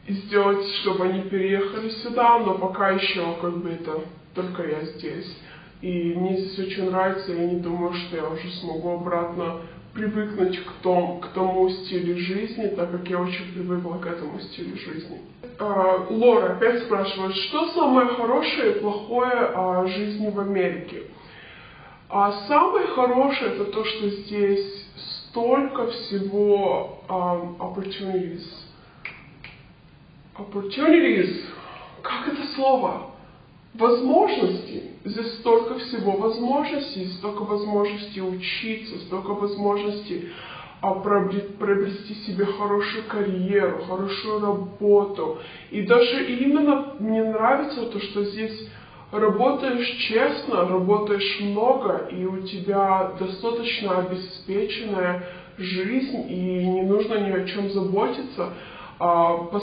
сделать, чтобы они переехали сюда, но пока еще как бы это только я здесь. И мне здесь очень нравится, я не думаю, что я уже смогу обратно привыкнуть к тому стилю жизни, так как я очень привыкла к этому стилю жизни. Лора опять спрашивает, что самое хорошее и плохое о жизни в Америке? Самое хорошее это то, что здесь столько всего opportunities. Opportunities, как это слово? Возможностей. Здесь столько всего возможностей, столько возможностей учиться, столько возможностей приобрести себе хорошую карьеру, хорошую работу. И даже именно мне нравится то, что здесь работаешь честно, работаешь много, и у тебя достаточно обеспеченная жизнь, и не нужно ни о чем заботиться.